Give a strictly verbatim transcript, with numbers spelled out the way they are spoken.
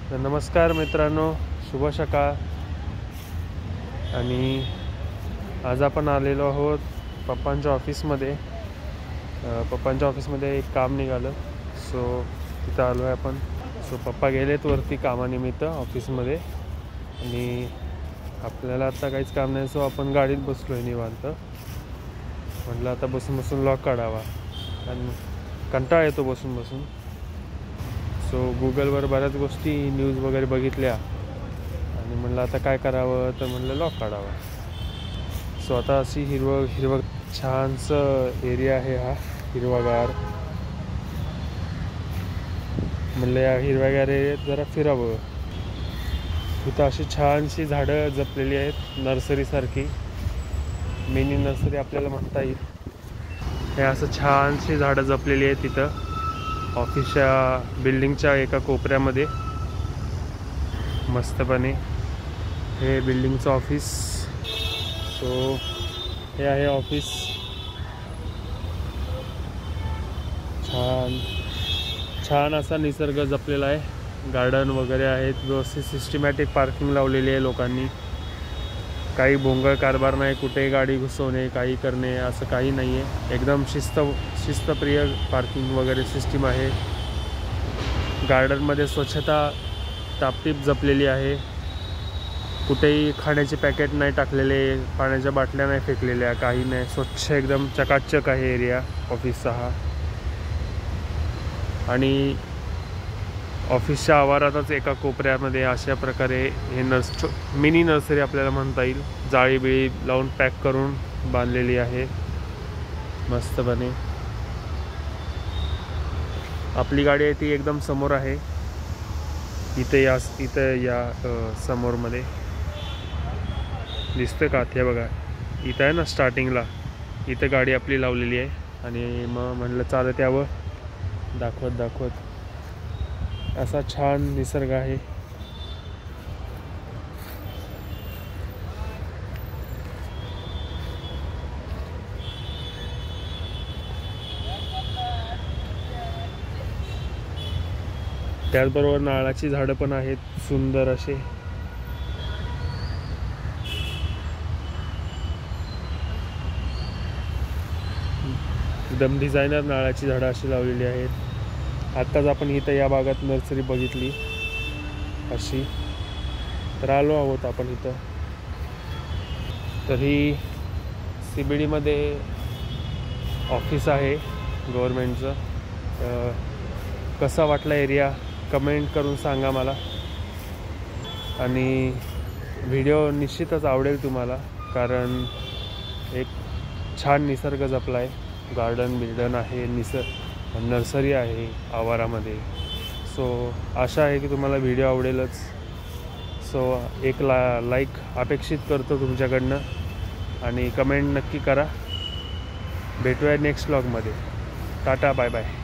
तर नमस्कार मित्रांनो, शुभ सकाळ. आणि आज आपण आलेलो आहोत पप्पांच्या ऑफिसमध्ये. पप्पांच्या ऑफिसमध्ये एक काम निघालं, सो तिथं आलो आहे आपण. सो पप्पा गेलेत वरती कामानिमित्त ऑफिसमध्ये आणि आपल्याला आता काहीच काम नाही. सो आपण गाडीत बसलो आहे निवांत. म्हटलं आता बसून बसून लॉक काढावा आणि कंटाळा येतो बसून बसून. सो गुगलवर बऱ्याच गोष्टी न्यूज वगैरे बघितल्या आणि म्हणलं आता काय करावं, तर म्हणलं लॉक काढावा. सो आता अशी हिरवं हिरवं छानसं एरिया आहे हा, हिरवागार. म्हणलं या हिरव्यागार एरियात जरा फिरावं. इथं अशी छानशी झाडं जपलेली आहेत, नर्सरीसारखी, मिनी नर्सरी आपल्याला म्हणता येईल. हे असं छानशी झाडं जपलेली आहेत तिथं ऑफिसच्या बिल्डिंगच्या एका कोपऱ्यामध्ये. मस्तपणे हे बिल्डिंगचं ऑफिस. सो हे आहे ऑफिस. छान छान असा निसर्ग जपलेला आहे. गार्डन वगैरे आहेत, व्यवस्थित सिस्टमॅटिक पार्किंग लावलेली आहे लोकांनी. काही भोंगळ कारभार नाही, कुठेही गाडी घुसवणे, काही करणे असं काही नाही आहे. एकदम शिस्त शिस्तप्रिय पार्किंग वगैरे सिस्टीम आहे. गार्डनमध्ये स्वच्छता टापटीप जपलेली आहे. कुठेही खाण्याचे पॅकेट नाही टाकलेले, पाण्याच्या बाटल्या नाही फेकलेल्या, काही नाही. स्वच्छ एकदम चकाचक आहे एरिया ऑफिसचा हा. आणि ऑफिसच्या आवारातच एका कोपऱ्यामध्ये अशा प्रकारे हे नर्स मिनी नर्सरी आपल्याला म्हणता येईल, जाळी बिळी लावून पॅक करून बांधलेली आहे मस्तपणे. आपली गाडी आहे ती एकदम समोर आहे, इथे या इथं या समोरमध्ये दिसतं का ते बघा, इथं आहे ना स्टार्टिंगला, इथं गाडी आपली लावलेली आहे. आणि मग म्हणलं चालत यावं दाखवत दाखवत. असा छान निसर्ग आहे. त्याचबरोबर नारळाची झाडं पण आहेत सुंदर असे. एकदम डिझायनर नारळाची झाडं अशी लावलेली आहेत. आत्ताच आपण इथं या भागात नर्सरी बघितली अशी, तर आलो आहोत आपण इथं. तर ही सी बी डीमध्ये ऑफिस आहे गव्हर्मेंटचं. कसा वाटला एरिया कमेंट करून सांगा मला. आणि व्हिडिओ निश्चितच आवडेल तुम्हाला, कारण एक छान निसर्ग जपला आहे. गार्डन बिल्डन आहे, निसर्ग नर्सरी आहे आवारामध्ये. सो आशा आहे की तुम्हाला व्हिडिओ आवडेलच. सो एक ला लाईक अपेक्षित करतो तुमच्याकडनं आणि कमेंट नक्की करा. भेटूया नेक्स्ट व्लॉगमध्ये. Tata bye bye.